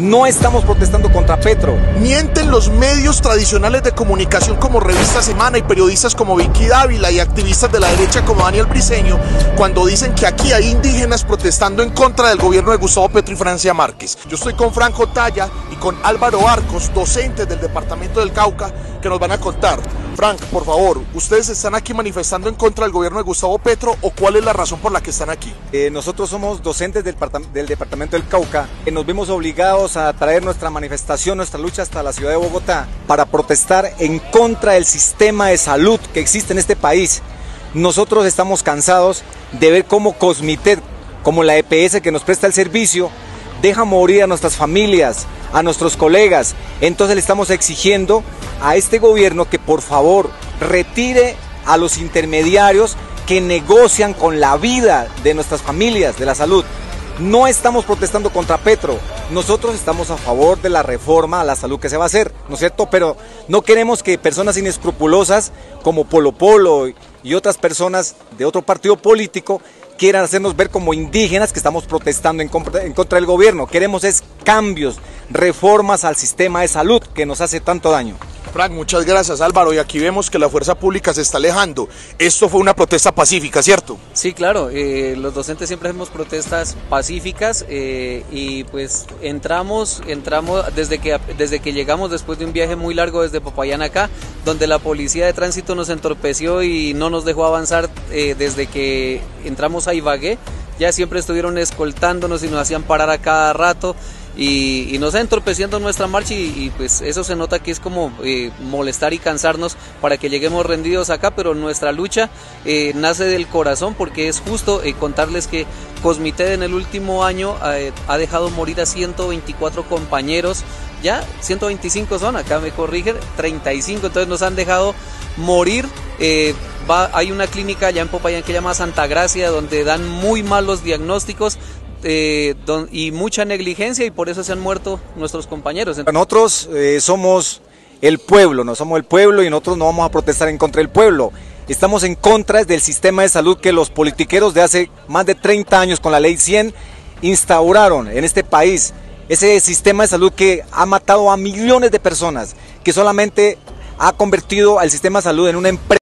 No estamos protestando contra Petro. Mienten los medios tradicionales de comunicación como Revista Semana y periodistas como Vicky Dávila y activistas de la derecha como Daniel Briceño cuando dicen que aquí hay indígenas protestando en contra del gobierno de Gustavo Petro y Francia Márquez. Yo estoy con Franco Talla y con Álvaro Arcos, docentes del departamento del Cauca, que nos van a contar. Frank, por favor, ¿ustedes están aquí manifestando en contra del gobierno de Gustavo Petro o cuál es la razón por la que están aquí? Nosotros somos docentes del departamento del Cauca, nos vimos obligados a traer nuestra manifestación, nuestra lucha hasta la ciudad de Bogotá para protestar en contra del sistema de salud que existe en este país. Nosotros estamos cansados de ver cómo Cosmitet, como la EPS que nos presta el servicio, deja morir a nuestras familias, a nuestros colegas. Entonces le estamos exigiendo a este gobierno que por favor retire a los intermediarios que negocian con la vida de nuestras familias, de la salud. No estamos protestando contra Petro, nosotros estamos a favor de la reforma a la salud que se va a hacer, ¿no es cierto? Pero no queremos que personas inescrupulosas como Polo Polo y otras personas de otro partido político quieran hacernos ver como indígenas que estamos protestando en contra del gobierno. Queremos es cambios, reformas al sistema de salud que nos hace tanto daño. Frank, muchas gracias. Álvaro, y aquí vemos que la fuerza pública se está alejando. Esto fue una protesta pacífica, ¿cierto? Sí, claro, los docentes siempre hacemos protestas pacíficas y pues entramos desde que llegamos después de un viaje muy largo desde Popayán acá, donde la policía de tránsito nos entorpeció y no nos dejó avanzar desde que entramos a Ibagué. Ya siempre estuvieron escoltándonos y nos hacían parar a cada rato. Y nos está entorpeciendo nuestra marcha y pues eso se nota que es como molestar y cansarnos para que lleguemos rendidos acá, pero nuestra lucha nace del corazón porque es justo contarles que Cosmitet en el último año ha dejado morir a 124 compañeros, ya 125 son, acá me corrigen, 35, entonces nos han dejado morir. Hay una clínica allá en Popayán que se llama Santa Gracia donde dan muy malos diagnósticos y mucha negligencia y por eso se han muerto nuestros compañeros. Nosotros somos el pueblo, no somos el pueblo y nosotros no vamos a protestar en contra del pueblo. Estamos en contra del sistema de salud que los politiqueros de hace más de 30 años con la ley 100 instauraron en este país. Ese sistema de salud que ha matado a millones de personas, que solamente ha convertido al sistema de salud en una empresa.